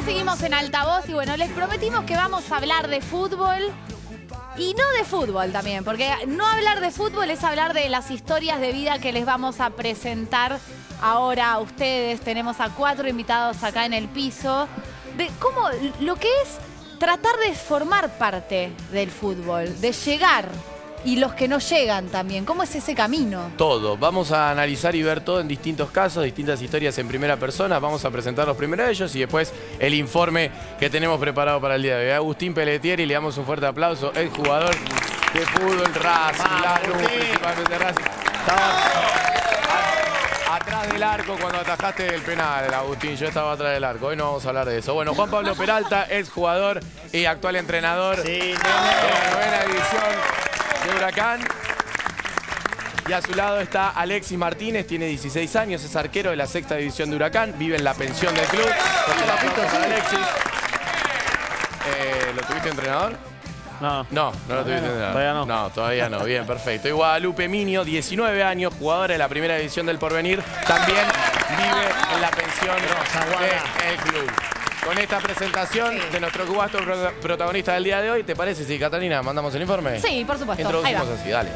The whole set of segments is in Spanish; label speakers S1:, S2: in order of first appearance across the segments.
S1: seguimos en Altavoz y bueno, les prometimos que vamos a hablar de fútbol y no de fútbol también, porque no hablar de fútbol es hablar de las historias de vida que les vamos a presentar ahora a ustedes. Tenemos a 4 invitados acá en el piso, de cómo lo que es tratar de formar parte del fútbol, de llegar. Y los que no llegan también, ¿cómo es ese camino?
S2: Todo. Vamos a analizar y ver todo en distintos casos, distintas historias en primera persona. Vamos a presentar los primeros de ellos y después el informe que tenemos preparado para el día de hoy. Agustín Pelletieri, le damos un fuerte aplauso, el jugador de fútbol Racing, Lanús, principalmente Racing. Estaba atrás del arco cuando atajaste el penal, Agustín. Yo estaba atrás del arco. Hoy no vamos a hablar de eso. Bueno, Juan Pablo Peralta, ex jugador y actual entrenador de la novena división de Huracán. Y a su lado está Alexis Martínez, tiene 16 años, es arquero de la sexta división de Huracán, vive en la pensión del club. Para Alexis. ¿Lo tuviste entrenador?
S3: No.
S2: No lo tuviste entrenador.
S3: Todavía no.
S2: No, todavía no. Bien, perfecto. Y Guadalupe Minio, 19 años, jugadora de la primera división del Porvenir, también vive en la pensión del club. Con esta presentación de nuestro cuatro protagonista del día de hoy, ¿te parece si, Catalina, mandamos el informe?
S1: Sí, por supuesto.
S2: Introducimos así, dale.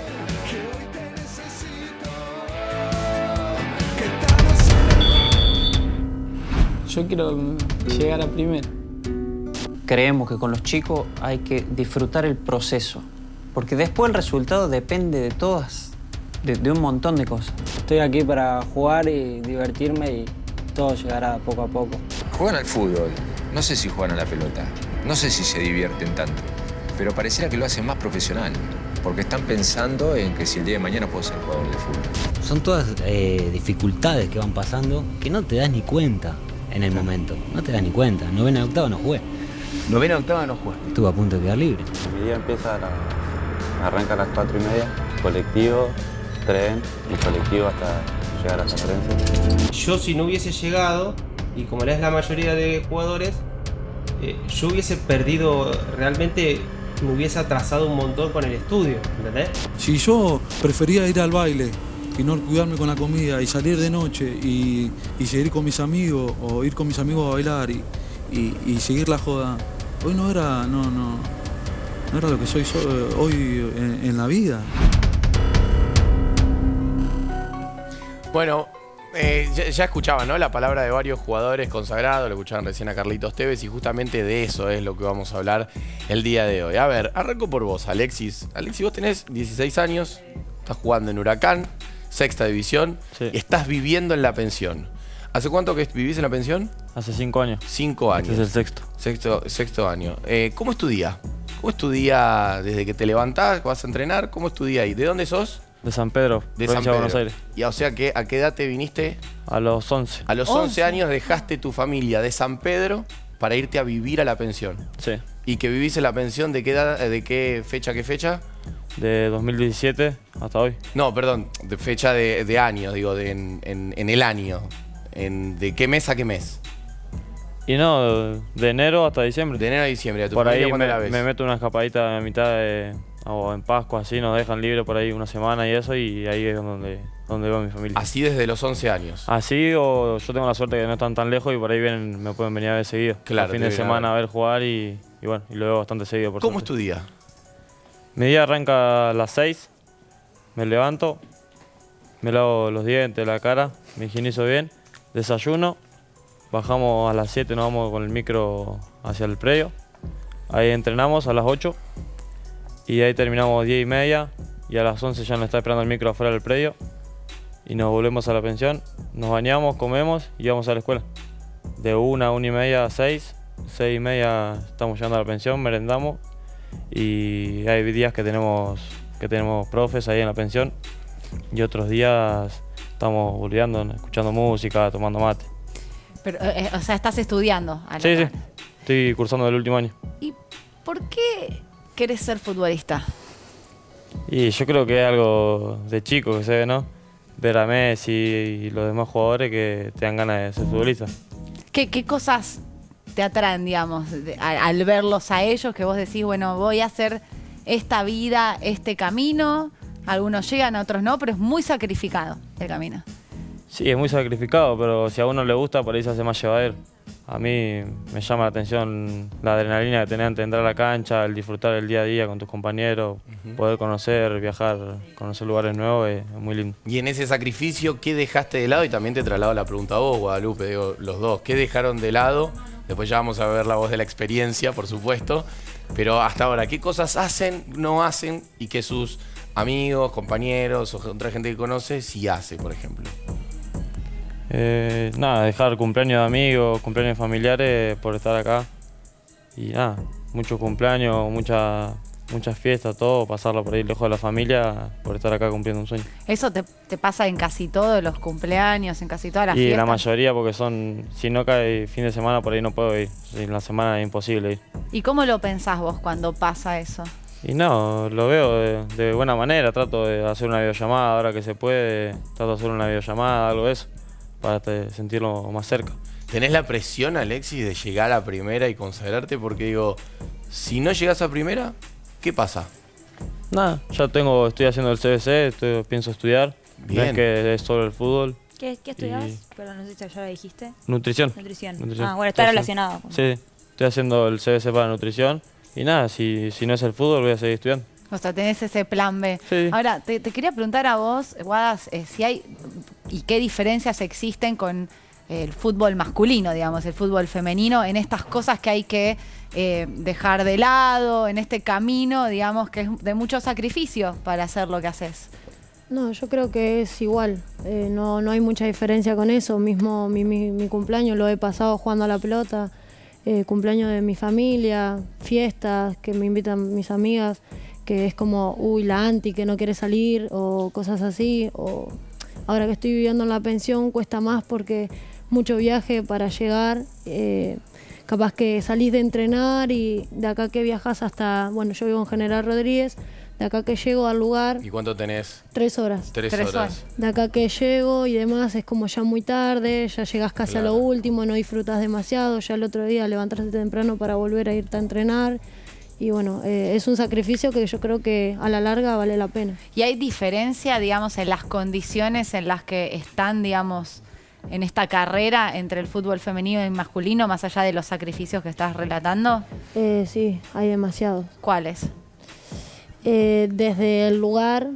S4: Yo quiero llegar a primera.
S5: Creemos que con los chicos hay que disfrutar el proceso, porque después el resultado depende de todas, de un montón de cosas.
S4: Estoy aquí para jugar y divertirme y todo llegará poco a poco.
S6: Juegan al fútbol, no sé si juegan a la pelota, no sé si se divierten tanto, pero pareciera que lo hacen más profesional, porque están pensando en que si el día de mañana puedo ser jugador de fútbol.
S7: Son todas dificultades que van pasando que no te das ni cuenta en el momento, no te das ni cuenta. Novena octava no jugué.
S6: Novena octava no juega.
S7: Estuve a punto de quedar libre.
S3: Mi día empieza arranca a las 4:30, colectivo, tren y colectivo hasta llegar a San Lorenzo.
S8: Yo si no hubiese llegado, y como es la mayoría de jugadores, yo hubiese perdido, realmente me hubiese atrasado un montón con el estudio, ¿entendés?
S9: Si yo prefería ir al baile y no cuidarme con la comida y salir de noche y seguir con mis amigos o ir con mis amigos a bailar y seguir la joda, hoy no era lo que soy hoy en la vida.
S2: Bueno, ya escuchaban, ¿no?, la palabra de varios jugadores consagrados, lo escuchaban recién a Carlitos Tevez y justamente de eso es lo que vamos a hablar el día de hoy. A ver, arranco por vos, Alexis. Alexis, vos tenés 16 años, estás jugando en Huracán, sexta división,
S3: Sí.
S2: y estás viviendo en la pensión. ¿Hace cuánto que vivís en la pensión?
S3: Hace 5 años.
S2: 5 años.
S3: Este es el sexto.
S2: Sexto año. ¿Cómo es tu día? ¿Cómo es tu día desde que te levantás, vas a entrenar? ¿Cómo es tu día ahí? ¿De dónde sos?
S3: De San Pedro,
S2: De
S3: provincia
S2: San
S3: de
S2: Pedro.
S3: Buenos Aires.
S2: Y o sea, que ¿a qué edad te viniste?
S3: A los 11.
S2: A los 11 años dejaste tu familia de San Pedro para irte a vivir a la pensión.
S3: Sí.
S2: ¿Y que vivís en la pensión de qué edad, de qué fecha,
S3: De 2017 hasta hoy.
S2: No, perdón, de fecha de año, digo, en el año. ¿De qué mes a qué mes?
S3: Y no, de enero hasta diciembre.
S2: De enero a diciembre. ¿A tu
S3: Por
S2: familia
S3: ahí
S2: cuándo la ves?
S3: me meto una escapadita a mitad de... o en Pascua, así, nos dejan libre por ahí una semana y eso, y ahí es donde veo a mi familia.
S2: Así desde los 11 años.
S3: Así, o yo tengo la suerte que no están tan lejos y por ahí me pueden venir a ver seguido.
S2: Claro,
S3: El fin de semana a ver jugar y bueno, y lo veo bastante seguido. Por
S2: ¿Cómo
S3: suerte.
S2: es tu día?
S3: Mi día arranca a las 6, me levanto, me lavo los dientes, la cara, me higienizo bien, desayuno, bajamos a las 7, nos vamos con el micro hacia el predio, ahí entrenamos a las 8 y ahí terminamos 10:30 y a las 11 ya nos está esperando el micro afuera del predio y nos volvemos a la pensión, nos bañamos, comemos y vamos a la escuela. De 1 a 1:30 a 6, 6:30 estamos llegando a la pensión, merendamos. Y hay días que tenemos profes ahí en la pensión y otros días estamos boludeando, escuchando música, tomando mate.
S1: Pero, o sea, estás estudiando.
S3: Sí, sí. Estoy cursando el último año.
S1: ¿Y por qué querés ser futbolista?
S3: Y yo creo que es algo de chico que se ve, ¿no? Ver a Messi y los demás jugadores que te dan ganas de ser futbolista.
S1: ¿Qué cosas te atraen, digamos, al verlos a ellos, que vos decís, bueno, voy a hacer esta vida, este camino? Algunos llegan, otros no, pero es muy sacrificado el camino.
S3: Sí, es muy sacrificado, pero si a uno le gusta, por ahí se hace más llevadero. a mí me llama la atención la adrenalina que tenés antes de entrar a la cancha, el disfrutar el día a día con tus compañeros, poder conocer, viajar, conocer lugares nuevos, es muy lindo.
S2: Y en ese sacrificio, ¿qué dejaste de lado? Y también te traslado la pregunta a vos, Guadalupe, digo, los dos. ¿Qué dejaron de lado? Después ya vamos a ver la voz de la experiencia, por supuesto. Pero hasta ahora, ¿qué cosas hacen, no hacen y que sus amigos, compañeros o otra gente que conoce sí hace, por ejemplo?
S3: Nada, dejar cumpleaños de amigos, cumpleaños familiares por estar acá. Y nada, muchos cumpleaños, muchas fiestas, todo, pasarlo por ahí lejos de la familia por estar acá cumpliendo un sueño.
S1: ¿Eso te pasa en casi todos los cumpleaños, en casi todas las
S3: Y
S1: fiestas?
S3: la mayoría, porque si no cae fin de semana, por ahí no puedo ir. En la semana es imposible ir.
S1: ¿Y cómo lo pensás vos cuando pasa eso?
S3: Y no, lo veo de buena manera, trato de hacer una videollamada ahora que se puede, trato de hacer una videollamada, algo de eso, para sentirlo más cerca.
S2: ¿Tenés la presión, Alexis, de llegar a primera y consagrarte? Porque digo, si no llegas a primera, ¿qué pasa?
S3: Nada, ya estoy haciendo el CBC, pienso estudiar.
S2: Bien.
S3: No es que es solo el fútbol.
S10: ¿Qué estudiabas? Perdón, no sé si ya lo dijiste.
S3: Nutrición.
S10: Ah, bueno, está relacionado.
S3: Sí, estoy haciendo el CBC para nutrición. Y nada, si no es el fútbol, voy a seguir estudiando.
S1: O sea, tenés ese plan B.
S3: Sí.
S1: Ahora, te quería preguntar a vos, Guadas, si hay y qué diferencias existen con el fútbol masculino, digamos, el fútbol femenino, en estas cosas que hay que dejar de lado, en este camino, digamos, que es de mucho sacrificio para hacer lo que haces.
S11: No, yo creo que es igual, no hay mucha diferencia con eso. Mismo mi cumpleaños lo he pasado jugando a la pelota, cumpleaños de mi familia, fiestas que me invitan mis amigas, que es como, la anti que no quiere salir o cosas así. O ahora que estoy viviendo en la pensión cuesta más porque mucho viaje para llegar, capaz que salís de entrenar y de acá que viajas hasta, bueno, yo vivo en General Rodríguez, de acá que llego al lugar.
S2: ¿Y cuánto tenés?
S11: 3 horas.
S2: 3 horas.
S11: De acá que llego y demás es como ya muy tarde, ya llegás casi a lo último, no disfrutas demasiado, ya el otro día levantarte temprano para volver a irte a entrenar. Y bueno, es un sacrificio que yo creo que a la larga vale la pena.
S1: ¿Y hay diferencia, digamos, en las condiciones en las que están, digamos, en esta carrera entre el fútbol femenino y masculino, más allá de los sacrificios que estás relatando?
S11: Sí, hay demasiado.
S1: ¿Cuáles?
S11: Desde el lugar,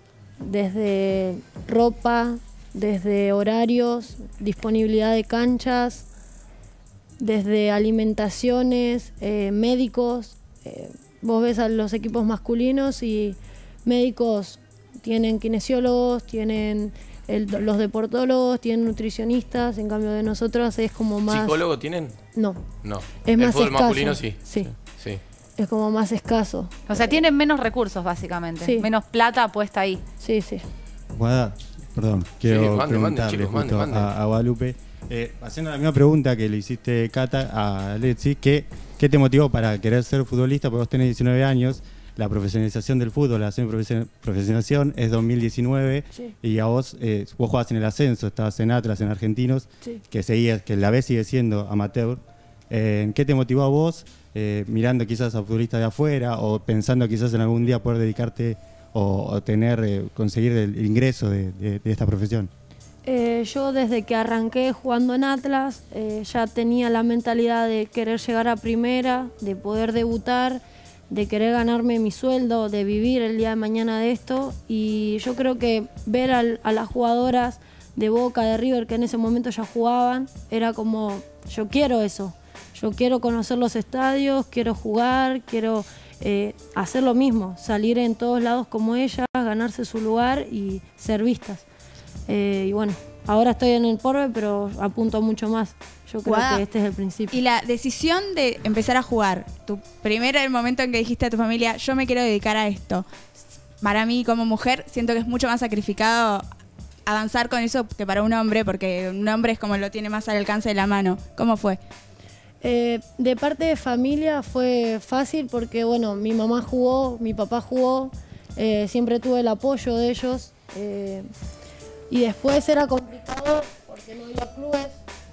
S11: desde ropa, desde horarios, disponibilidad de canchas, desde alimentaciones, médicos. Vos ves a los equipos masculinos y médicos tienen kinesiólogos, tienen los deportólogos, tienen nutricionistas, en cambio de nosotros es como más...
S2: ¿Psicólogo tienen?
S11: No.
S2: No.
S11: Es más
S2: fútbol
S11: escaso.
S2: masculino sí.
S11: Sí.
S2: Sí.
S11: Es como más escaso.
S1: O sea, tienen menos recursos, básicamente.
S11: Sí.
S1: Menos plata puesta ahí.
S11: Sí, sí.
S12: Guada, perdón, quiero preguntarle justo a Guadalupe. Haciendo la misma pregunta que le hiciste, Cata, a Alexis, ¿qué te motivó para querer ser futbolista? Porque vos tenés 19 años, la profesionalización del fútbol, la profesionalización es 2019, sí. Y a vos jugabas en el ascenso, estabas en Atlas, en Argentinos, sí. Que la B sigue siendo amateur. ¿Qué te motivó a vos, mirando quizás a futbolistas de afuera o pensando quizás en algún día poder dedicarte o conseguir el ingreso de esta profesión?
S11: Yo desde que arranqué jugando en Atlas ya tenía la mentalidad de querer llegar a primera, de poder debutar, de querer ganarme mi sueldo, de vivir el día de mañana de esto. Y yo creo que ver a las jugadoras de Boca, de River, que en ese momento ya jugaban, era como, yo quiero eso. Yo quiero conocer los estadios, quiero jugar, quiero hacer lo mismo, salir en todos lados como ellas, ganarse su lugar y ser vistas. Y bueno, ahora estoy en el porve, pero apunto mucho más. Yo creo que este es el principio.
S10: Y la decisión de empezar a jugar, el momento en que dijiste a tu familia, yo me quiero dedicar a esto. Para mí, como mujer, siento que es mucho más sacrificado avanzar con eso que para un hombre, porque un hombre es como lo tiene más al alcance de la mano. ¿Cómo fue?
S11: De parte de familia fue fácil porque, bueno, mi mamá jugó, mi papá jugó, siempre tuve el apoyo de ellos. Y después era complicado porque no había clubes.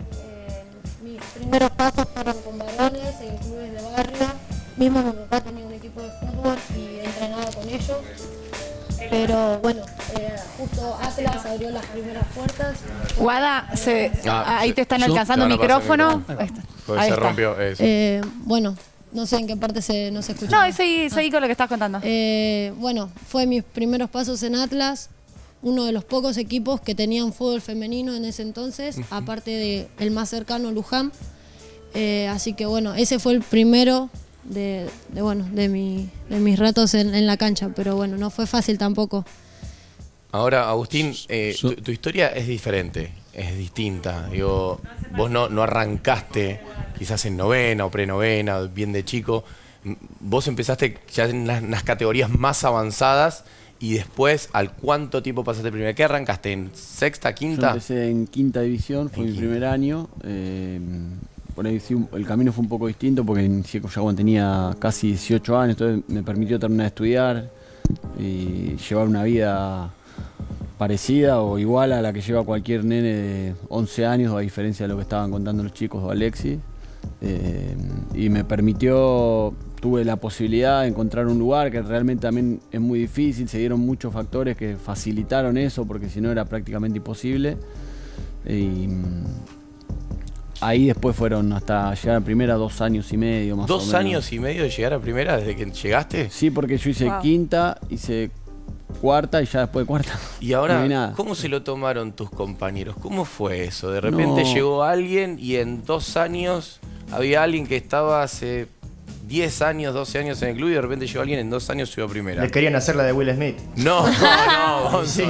S11: Mis primeros pasos fueron con varones en clubes de barrio. Mismo mi papá tenía un equipo de fútbol y entrenaba con ellos. Pero bueno, justo Atlas abrió las primeras puertas.
S1: Guada, ahí te están alcanzando el micrófono.
S2: Ahí se rompió eso.
S11: Bueno, no sé en qué parte no se escucha.
S1: No, seguí con lo que estás contando.
S11: Bueno, fue mis primeros pasos en Atlas, uno de los pocos equipos que tenían fútbol femenino en ese entonces, aparte de el más cercano, Luján. Así que bueno, ese fue el primero de mis ratos en la cancha, pero bueno, no fue fácil tampoco.
S2: Ahora, Agustín, tu historia es diferente, es distinta. Digo, vos no arrancaste quizás en novena o prenovena, bien de chico. Vos empezaste ya en las categorías más avanzadas y después, ¿al cuánto tiempo pasaste primero? ¿Qué arrancaste? ¿En sexta, quinta?
S13: Yo empecé en quinta división, fue mi primer año. Por ahí sí, el camino fue un poco distinto porque inicié cuando tenía casi 18 años, entonces me permitió terminar de estudiar y llevar una vida parecida o igual a la que lleva cualquier nene de 11 años, a diferencia de lo que estaban contando los chicos o Alexis. Y me permitió, tuve la posibilidad de encontrar un lugar que realmente también es muy difícil, se dieron muchos factores que facilitaron eso porque si no era prácticamente imposible. Y ahí después fueron hasta llegar a primera 2 años y medio más o menos.
S2: ¿2 años y medio de llegar a primera desde que llegaste?
S13: Sí, porque yo hice quinta, hice cuarta y ya después de cuarta.
S2: Y ahora, ¿cómo se lo tomaron tus compañeros? ¿Cómo fue eso? De repente llegó alguien y en 2 años había alguien que estaba hace 10 años, 12 años en el club y de repente llegó alguien en 2 años subió a primera.
S14: Le querían hacer la de Will Smith.
S2: No, Gonzo,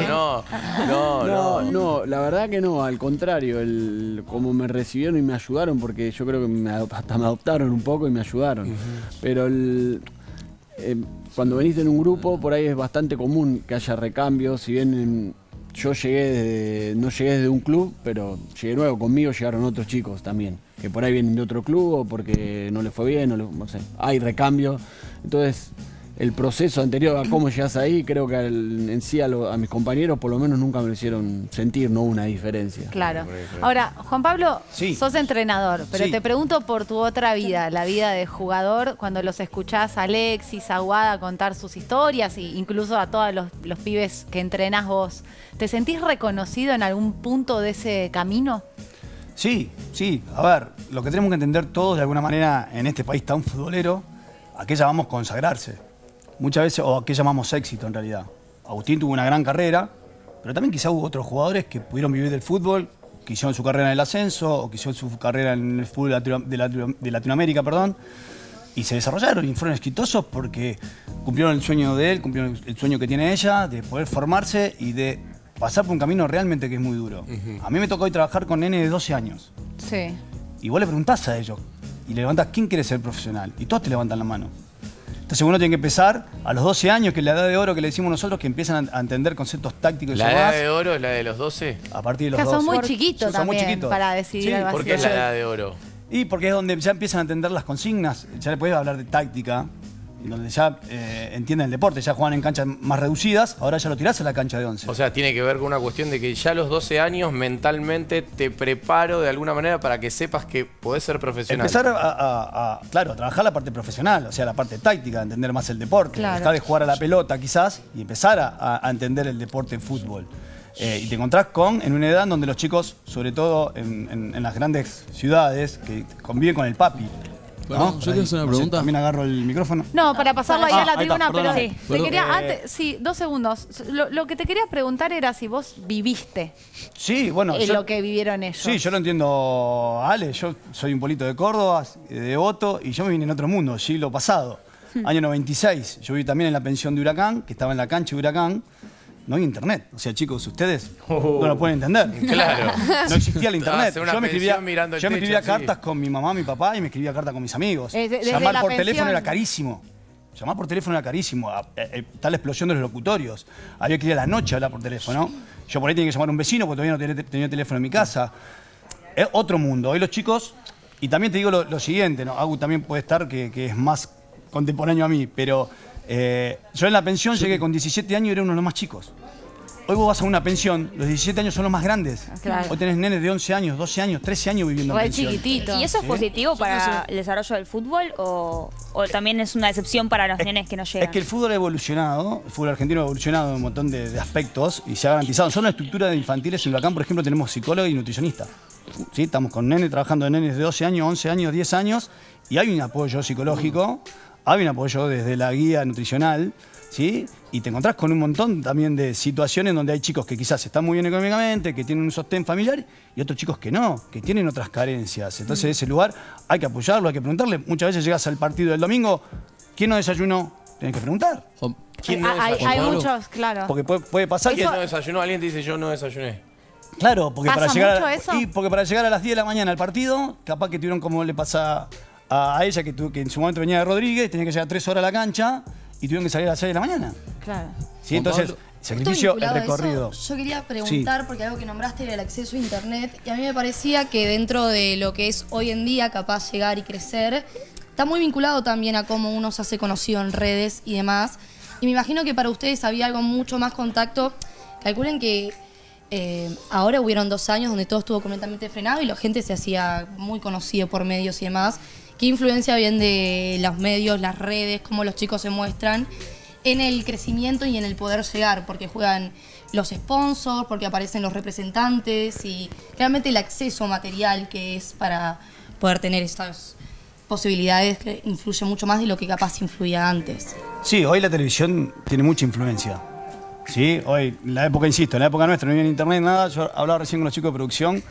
S13: no, la verdad que no, al contrario, como me recibieron y me ayudaron, porque yo creo que hasta me adoptaron un poco y me ayudaron. Pero cuando venís en un grupo, por ahí es bastante común que haya recambios, si bien yo no llegué desde un club, pero llegué nuevo, conmigo llegaron otros chicos también, que por ahí vienen de otro club o porque no les fue bien, no sé, hay recambio. Entonces, el proceso anterior a cómo llegas ahí, creo que en sí a mis compañeros por lo menos nunca me lo hicieron sentir, no una diferencia.
S1: Claro. Ahora, Juan Pablo, sos entrenador, pero te pregunto por tu otra vida, la vida de jugador, cuando los escuchás a Alexis, a Guada contar sus historias e incluso a todos los pibes que entrenás vos, ¿te sentís reconocido en algún punto de ese camino?
S15: Sí. A ver, lo que tenemos que entender todos de alguna manera en este país tan futbolero, ¿a qué llamamos consagrarse? Muchas veces, o a qué llamamos éxito en realidad. Agustín tuvo una gran carrera, pero también quizá hubo otros jugadores que pudieron vivir del fútbol, que hicieron su carrera en el ascenso, o que hicieron su carrera en el fútbol de Latinoamérica, y se desarrollaron y fueron exitosos porque cumplieron el sueño de él, cumplieron el sueño que tiene ella, de poder formarse y de pasar por un camino realmente que es muy duro. A mí me tocó hoy trabajar con nenes de 12 años.
S1: Sí.
S15: Y vos le preguntás a ellos, y le levantás, ¿quién quiere ser profesional? Y todos te levantan la mano. Entonces uno tiene que empezar a los 12 años, que es la edad de oro que le decimos nosotros, que empiezan a entender conceptos tácticos y
S2: demás. ¿La edad de oro es la de los 12?
S15: A partir de los 12.
S1: Son muy chiquitos también para decidir algo así.
S2: ¿Por qué es la edad de oro?
S15: Y porque es donde ya empiezan a entender las consignas, ya le puedes hablar de táctica, y donde ya entienden el deporte, ya juegan en canchas más reducidas, ahora ya lo tirás a la cancha de 11.
S2: O sea, tiene que ver con una cuestión de que ya a los 12 años mentalmente te preparo de alguna manera para que sepas que podés ser profesional.
S15: Empezar a trabajar la parte profesional, o sea, la parte táctica, entender más el deporte, dejar de jugar a la pelota quizás y empezar a entender el deporte de fútbol. Y te encontrás en una edad donde los chicos, sobre todo en las grandes ciudades, que conviven con el papi.
S9: Bueno, yo quiero hacer una pregunta.
S15: También agarro el micrófono.
S1: No, para pasarlo ahí a la tribuna, pero
S15: sí.
S1: Te quería, antes, 2 segundos. Lo que te quería preguntar era si vos viviste lo que vivieron ellos.
S15: Sí, yo lo entiendo, Ale. Yo soy un polito de Córdoba, de Devoto, y yo me vine en otro mundo, siglo pasado. Año 96. Yo viví también en la pensión de Huracán, que estaba en la cancha de Huracán. No hay internet. O sea, chicos, ustedes no lo pueden entender.
S2: Claro.
S15: No existía el internet.
S2: Yo me
S15: escribía cartas con mi mamá, mi papá y me escribía cartas con mis amigos. Llamar por teléfono era carísimo. Llamar por teléfono era carísimo. Está la explosión de los locutorios. Había que ir a la noche a hablar por teléfono. Yo por ahí tenía que llamar a un vecino porque todavía no tenía teléfono en mi casa. Es otro mundo. Hoy los chicos... Y también te digo lo siguiente, ¿no? Agu también puede estar, que es más contemporáneo a mí, pero... yo en la pensión llegué con 17 años y era uno de los más chicos. Hoy vos vas a una pensión, los 17 años son los más grandes.
S1: Claro.
S15: Hoy tenés nenes de 11 años, 12 años, 13 años viviendo en pensión.
S1: chiquitito.
S14: ¿Y eso es
S15: ¿Sí?
S14: positivo para el desarrollo del fútbol o también es una excepción para los nenes que no llegan?
S15: Es que el fútbol ha evolucionado, el fútbol argentino ha evolucionado en un montón de aspectos y se ha garantizado. Nosotros en la estructura de infantiles en Huracán, por ejemplo, tenemos psicólogo y nutricionista. ¿Sí? Estamos con nenes trabajando de nenes de 12 años, 11 años, 10 años y hay un apoyo psicológico, hay un apoyo desde la guía nutricional, ¿sí? Y te encontrás con un montón también de situaciones donde hay chicos que quizás están muy bien económicamente, que tienen un sostén familiar y otros chicos que no, que tienen otras carencias. Entonces ese lugar hay que apoyarlo, hay que preguntarle. Muchas veces llegas al partido del domingo, ¿quién no desayunó? Tienes que preguntar.
S2: ¿Quién no desayunó?
S1: Hay muchos, claro.
S15: Porque puede pasar que...
S2: ¿Quién no desayunó? Alguien te dice yo no desayuné.
S15: Claro, porque
S1: ¿Pasa
S15: para llegar
S1: mucho eso?
S15: porque para llegar a las 10 de la mañana al partido, capaz que tuvieron como le pasa a ella, que en su momento venía de Rodríguez, tenía que llegar 3 horas a la cancha y tuvieron que salir a las 6 de la mañana.
S1: Claro.
S15: ¿Sí? Entonces, sacrificio, el recorrido.
S16: Yo quería preguntar, porque algo que nombraste era el acceso a internet, y a mí me parecía que dentro de lo que es hoy en día capaz llegar y crecer, está muy vinculado también a cómo uno se hace conocido en redes y demás. Y me imagino que para ustedes había algo mucho más contacto. Calculen que ahora hubieron 2 años donde todo estuvo completamente frenado y la gente se hacía muy conocida por medios y demás. ¿Qué influencia bien de los medios, las redes, cómo los chicos se muestran en el crecimiento y en el poder llegar? Porque juegan los sponsors, porque aparecen los representantes y realmente el acceso material que es para poder tener estas posibilidades que influye mucho más de lo que capaz influía antes.
S15: Sí, hoy la televisión tiene mucha influencia. Sí, hoy, en la época, insisto, en la época nuestra no había internet, nada. Yo hablaba recién con los chicos de producción.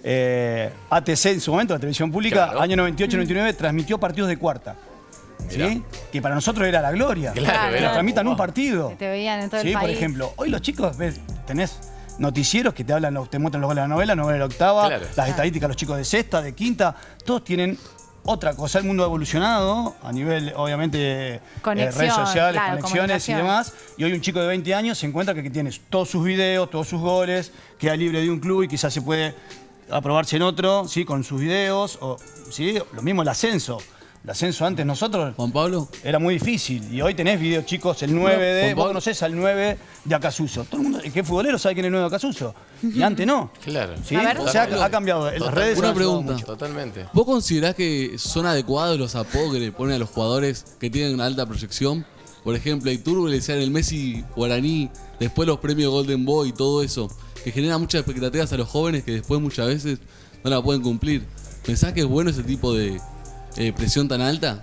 S15: ATC en su momento, la televisión pública,
S2: Claro.
S15: año 98-99, transmitió partidos de partidos de cuarta. ¿Sí? Que para nosotros era la gloria.
S2: Claro,
S15: que nos transmitan un partido.
S1: Que te veían en todo el
S15: Sí,
S1: país.
S15: por ejemplo, hoy los chicos, ves, tenés noticieros que te hablan, te muestran los goles de la novela de la octava,
S2: Claro.
S15: las estadísticas, los chicos de sexta, de quinta, todos tienen otra cosa. El mundo ha evolucionado a nivel, obviamente,
S1: Conexión,
S15: redes sociales,
S1: claro,
S15: conexiones y
S1: comunicación.
S15: demás. Y hoy un chico de 20 años se encuentra que tiene todos sus videos, todos sus goles, queda libre de un club y quizás se puede aprobarse en otro, ¿sí? Con sus videos. O, ¿sí? Lo mismo el ascenso. El ascenso antes nosotros,
S9: Juan Pablo,
S15: era muy difícil. Y hoy tenés videos, chicos, el 9 de...
S9: Juan
S15: Vos
S9: Pablo.
S15: conocés al 9 de Acasuso. Todo el mundo, el que es futbolero sabe quién es el 9 de Acasuso. Y antes no.
S2: Claro.
S15: ¿Sí?
S1: A ver.
S15: O sea, ha cambiado. En las redes
S9: una
S15: han ayudado
S9: pregunta.
S15: mucho.
S2: Totalmente.
S9: ¿Vos considerás que son adecuados los apodos que le ponen a los jugadores que tienen una alta proyección? Por ejemplo, a Iturbe le decían el Messi guaraní, después los premios Golden Boy y todo eso, que genera muchas expectativas a los jóvenes que después muchas veces no la pueden cumplir. ¿Pensás que es bueno ese tipo de presión tan alta?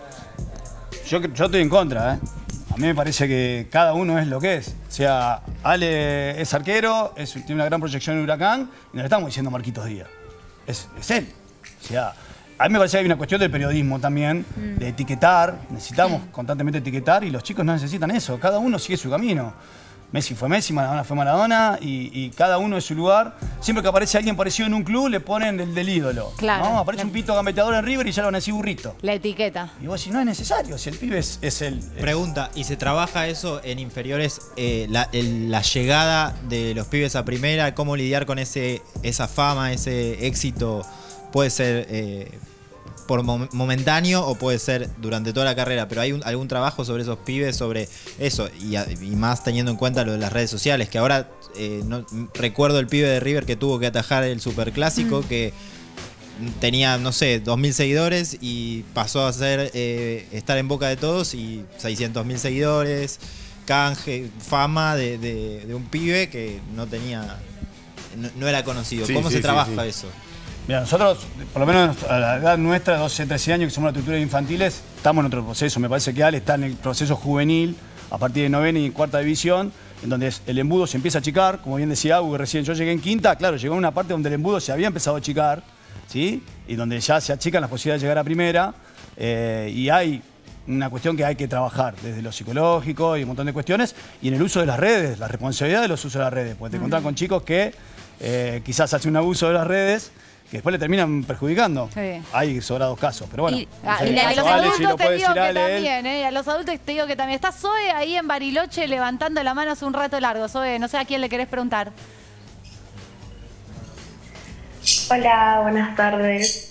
S15: Yo estoy en contra, ¿eh? A mí me parece que cada uno es lo que es. O sea, Ale es arquero, tiene una gran proyección en Huracán, y no le estamos diciendo Marquitos Díaz. Es él. O sea, a mí me parece que hay una cuestión del periodismo también, de etiquetar. Necesitamos constantemente etiquetar y los chicos no necesitan eso. Cada uno sigue su camino. Messi fue Messi, Maradona fue Maradona y cada uno es su lugar. Siempre que aparece alguien parecido en un club le ponen el del ídolo.
S1: Claro.
S15: ¿No? Aparece un pito gambeteador en River y ya lo van a decir burrito.
S1: La etiqueta.
S15: Y vos decís, no es necesario, si el pibe es el...
S17: Pregunta, ¿y se trabaja eso en inferiores? La llegada de los pibes a primera, ¿cómo lidiar con esa fama, ese éxito? Puede ser por momentáneo o puede ser durante toda la carrera, pero ¿hay algún trabajo sobre esos pibes, sobre eso? Y más teniendo en cuenta lo de las redes sociales, que ahora recuerdo el pibe de River que tuvo que atajar el Superclásico, que tenía, no sé, 2.000 seguidores y pasó a estar en boca de todos y 600.000 seguidores, canje, fama de un pibe que no tenía, no era conocido.
S15: Sí,
S17: ¿Cómo
S15: sí,
S17: se trabaja
S15: sí.
S17: eso?
S15: Mira, nosotros, por lo menos a la edad nuestra, 12, 13 años, que somos la estructura de infantiles, estamos en otro proceso. Me parece que Ale está en el proceso juvenil, a partir de novena y cuarta división, en donde el embudo se empieza a achicar. Como bien decía Agu, recién yo llegué en quinta, claro, llegó una parte donde el embudo se había empezado a achicar, ¿sí? Y donde ya se achican las posibilidades de llegar a primera, y hay una cuestión que hay que trabajar desde lo psicológico y un montón de cuestiones, y en el uso de las redes, la responsabilidad de los usos de las redes, porque te encontrás con chicos que quizás hacen un abuso de las redes, que después le terminan perjudicando.
S1: Sí.
S15: Hay sobrados casos, pero bueno.
S1: Y
S15: no sé,
S1: a los
S15: Ale,
S1: adultos
S15: si lo
S1: te
S15: puede
S1: digo
S15: decir
S1: que
S15: Ale, él.
S1: también, ¿eh? A los adultos te digo que también. Está Zoe ahí en Bariloche levantando la mano hace un rato largo. Zoe, no sé a quién le querés preguntar.
S18: Hola, buenas tardes.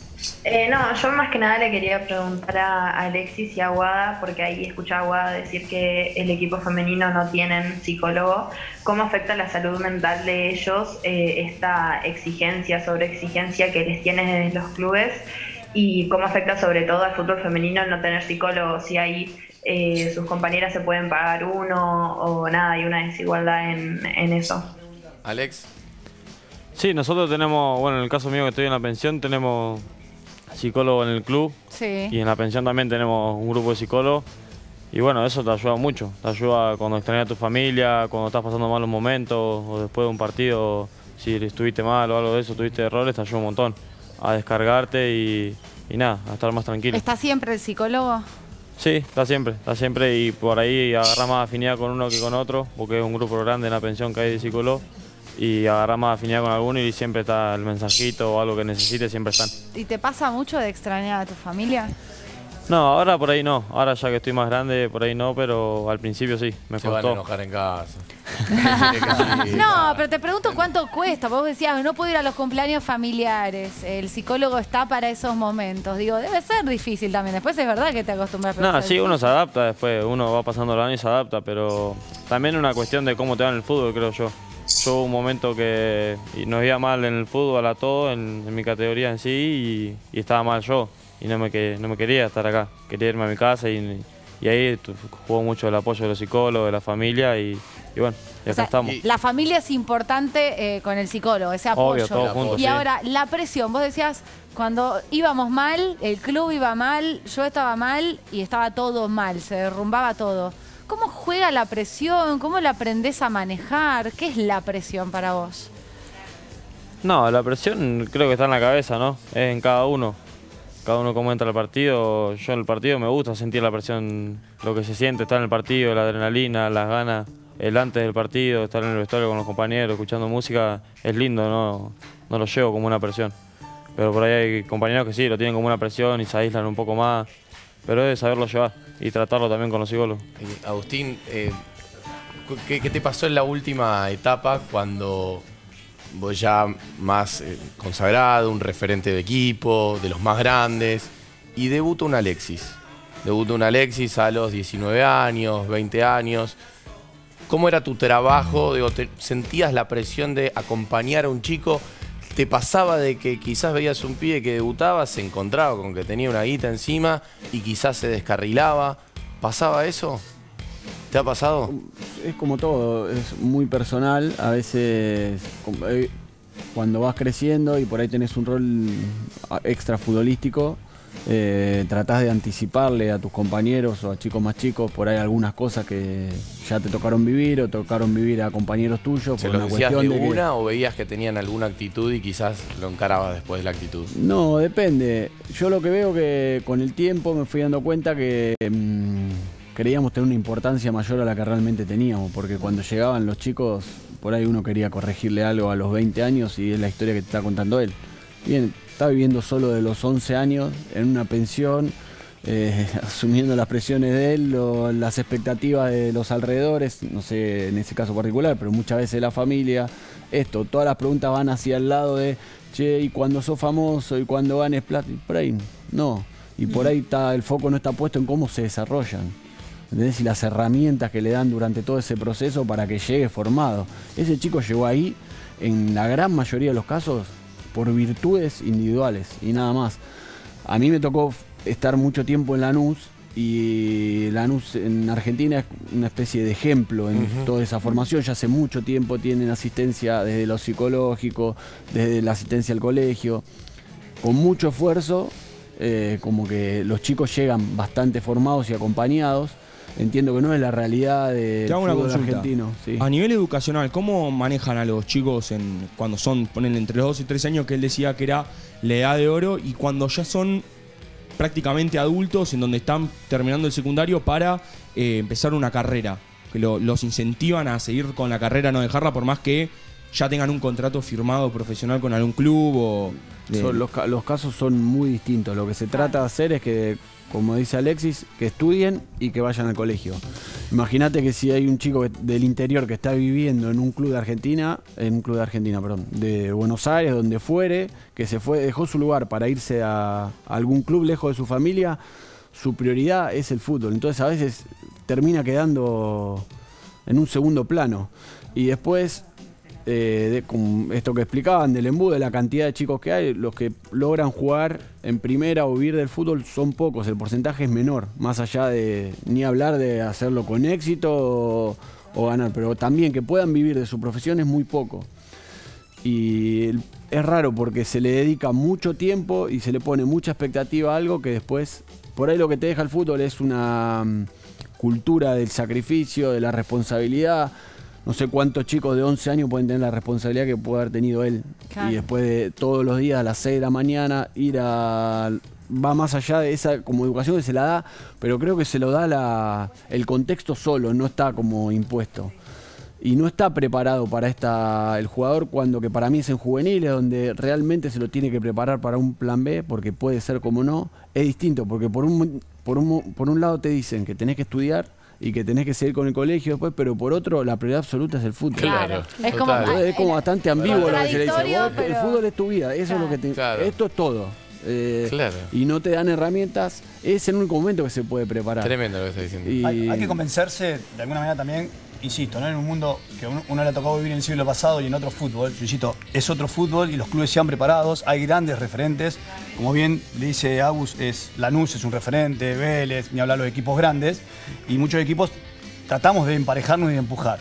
S18: No, yo más que nada le quería preguntar a Alexis y a Guada, porque ahí escuchaba a Guada decir que el equipo femenino no tienen psicólogo. ¿Cómo afecta la salud mental de ellos esta exigencia, sobreexigencia que les tienen desde los clubes? ¿Y cómo afecta sobre todo al fútbol femenino el no tener psicólogo? Si ahí sus compañeras se pueden pagar uno o nada, hay una desigualdad en eso.
S2: Alex.
S3: Sí, nosotros tenemos, bueno, en el caso mío que estoy en la pensión, tenemos psicólogo en el club.
S1: Sí.
S3: Y en la pensión también tenemos un grupo de psicólogos. Y bueno, eso te ayuda mucho. Te ayuda cuando extrañas a tu familia, cuando estás pasando malos momentos, o después de un partido, si estuviste mal o algo de eso, tuviste errores, te ayuda un montón a descargarte y nada, a estar más tranquilo.
S1: ¿Está siempre el psicólogo?
S3: Sí, está siempre y por ahí agarrás más afinidad con uno que con otro, porque es un grupo grande en la pensión que hay de psicólogos. Y agarrar más afinidad con alguno y siempre está el mensajito o algo que necesites, siempre están.
S1: ¿Y te pasa mucho de extrañar a tu familia?
S3: No, ahora por ahí no. Ahora ya que estoy más grande, por ahí no, pero al principio sí, me costó.
S2: Se van a enojar en casa.
S1: No, pero te pregunto cuánto cuesta. Vos decías, no puedo ir a los cumpleaños familiares. El psicólogo está para esos momentos. Digo, debe ser difícil también. Después es verdad que te acostumbras a
S3: No, sí, uno se adapta después. Uno va pasando el año y se adapta, pero también es una cuestión de cómo te va en el fútbol, creo yo. Yo hubo un momento que nos iba mal en el fútbol a todo, en mi categoría en sí, y estaba mal yo. Y no me quería estar acá, quería irme a mi casa y ahí jugó mucho el apoyo de los psicólogos, de la familia y bueno, y acá estamos.
S1: La familia es importante con el psicólogo, ese apoyo.
S3: Obvio, todos juntos,
S1: y
S3: sí.
S1: ahora, la presión, vos decías, cuando íbamos mal, el club iba mal, yo estaba mal y estaba todo mal, se derrumbaba todo. ¿Cómo juega la presión? ¿Cómo la aprendés a manejar? ¿Qué es la presión para vos?
S3: No, la presión creo que está en la cabeza, ¿no? Es en cada uno. Cada uno cómo entra al partido. Yo en el partido me gusta sentir la presión, lo que se siente, estar en el partido, la adrenalina, las ganas, el antes del partido, estar en el vestuario con los compañeros, escuchando música, es lindo, no lo llevo como una presión. Pero por ahí hay compañeros que sí, lo tienen como una presión y se aíslan un poco más, pero es saberlo llevar y tratarlo también con los psicólogos.
S2: Agustín, ¿qué te pasó en la última etapa cuando vos ya más consagrado, un referente de equipo, de los más grandes, y debuta un Alexis? Debuta un Alexis a los 19 años, 20 años. ¿Cómo era tu trabajo? Digo, ¿sentías la presión de acompañar a un chico? ¿Te pasaba de que quizás veías un pibe que debutaba, se encontraba con que tenía una guita encima y quizás se descarrilaba? ¿Pasaba eso? ¿Te ha pasado?
S13: Es como todo, es muy personal. A veces cuando vas creciendo y por ahí tenés un rol extra futbolístico, tratás de anticiparle a tus compañeros o a chicos más chicos por ahí algunas cosas que ya te tocaron vivir o tocaron vivir a compañeros tuyos.
S2: ¿Se lo decías de una o veías que tenían alguna actitud y quizás lo encarabas después de la actitud?
S13: No, depende. Yo lo que veo que con el tiempo me fui dando cuenta que creíamos tener una importancia mayor a la que realmente teníamos, porque cuando llegaban los chicos, por ahí uno quería corregirle algo a los 20 años y es la historia que te está contando él. Bien, está viviendo solo de los 11 años en una pensión, asumiendo las presiones de él, las expectativas de los alrededores, no sé en ese caso particular, pero muchas veces de la familia. Todas las preguntas van hacia el lado de, che, ¿y cuando sos famoso? ¿Y cuando ganes plata? Y por ahí no. Y por ahí el foco no está puesto en cómo se desarrollan, ¿entendés? Y las herramientas que le dan durante todo ese proceso para que llegue formado. Ese chico llegó ahí, en la gran mayoría de los casos, por virtudes individuales y nada más. A mí me tocó estar mucho tiempo en Lanús y Lanús en Argentina es una especie de ejemplo en toda esa formación. Ya hace mucho tiempo tienen asistencia desde lo psicológico, desde la asistencia al colegio. Con mucho esfuerzo, como que los chicos llegan bastante formados y acompañados. Entiendo que no es la realidad del fútbol argentino. Sí.
S19: A nivel educacional, ¿cómo manejan a los chicos cuando son, ponen entre los 2 y 3 años, que él decía que era la edad de oro, y cuando ya son prácticamente adultos, en donde están terminando el secundario para empezar una carrera? Que los incentivan a seguir con la carrera, no dejarla, por más que ya tengan un contrato firmado profesional con algún club.
S13: Los casos son muy distintos. Lo que se trata de hacer es que, como dice Alexis, que estudien y que vayan al colegio. Imagínate que si hay un chico del interior que está viviendo en un club de Argentina, perdón, de Buenos Aires, donde fuere, que se fue, dejó su lugar para irse a algún club lejos de su familia, su prioridad es el fútbol. Entonces a veces termina quedando en un segundo plano. Y después, con esto que explicaban del embudo, de la cantidad de chicos que hay, los que logran jugar en primera o vivir del fútbol son pocos, el porcentaje es menor, más allá de ni hablar de hacerlo con éxito o ganar, pero también que puedan vivir de su profesión es muy poco. Y es raro porque se le dedica mucho tiempo y se le pone mucha expectativa a algo que después, por ahí lo que te deja el fútbol es una cultura del sacrificio, de la responsabilidad. No sé cuántos chicos de 11 años pueden tener la responsabilidad que puede haber tenido él. Claro. Y después de todos los días a las 6 de la mañana va más allá de esa como educación que se la da, pero creo que se lo da el contexto solo, no está como impuesto. Y no está preparado para el jugador cuando que para mí es en juveniles, donde realmente se lo tiene que preparar para un plan B, porque puede ser como no. Es distinto, porque por un lado te dicen que tenés que estudiar y que tenés que seguir con el colegio después, pero por otro, la prioridad absoluta es el fútbol.
S1: Claro.
S13: Es como bastante ambiguo lo que se le dice. El fútbol es tu vida, eso es lo que te... Claro. Esto es todo. Y no te dan herramientas, es el único momento que se puede preparar.
S2: Tremendo lo que estás diciendo.
S15: Y hay que convencerse, de alguna manera también, insisto, ¿no? En un mundo que uno le ha tocado vivir en el siglo pasado y en otro fútbol, yo insisto, es otro fútbol y los clubes se han preparados, hay grandes referentes, como bien le dice Agus, Lanús es un referente, Vélez, ni hablar de los equipos grandes, y muchos equipos tratamos de emparejarnos y de empujar.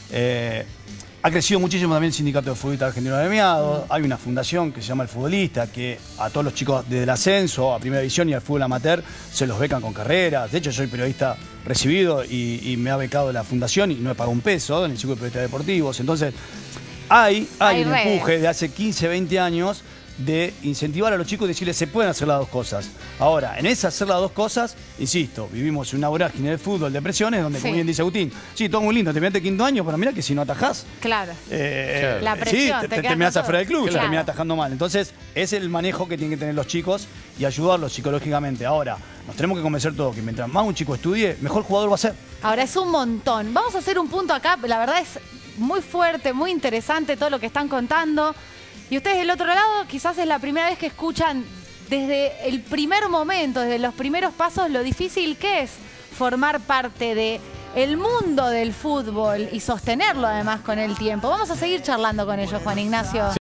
S15: Ha crecido muchísimo también el Sindicato de Futbolistas Argentinos Agremiados, hay una fundación que se llama El Futbolista, que a todos los chicos desde el ascenso, a Primera División y al fútbol amateur, se los becan con carreras. De hecho, yo soy periodista recibido y me ha becado la fundación y no he pagado un peso en el Círculo de Periodistas Deportivos. Entonces, hay un empuje de hace 15, 20 años de incentivar a los chicos y decirles se pueden hacer las dos cosas. Ahora, en esa hacer las dos cosas, insisto, vivimos en una vorágine de fútbol, de presiones, donde, como bien dice Agustín, sí, todo muy lindo, te metes quinto año, pero mira que si no atajás,
S1: claro. La presión,
S15: sí, te terminás afuera del club, te terminás atajando mal. Entonces, es el manejo que tienen que tener los chicos y ayudarlos psicológicamente. Ahora, nos tenemos que convencer todos que mientras más un chico estudie, mejor jugador va a ser.
S1: Ahora, es un montón. Vamos a hacer un punto acá, la verdad es muy fuerte, muy interesante todo lo que están contando. Y ustedes del otro lado quizás es la primera vez que escuchan desde el primer momento, desde los primeros pasos, lo difícil que es formar parte del mundo del fútbol y sostenerlo además con el tiempo. Vamos a seguir charlando con ellos, Juan Ignacio.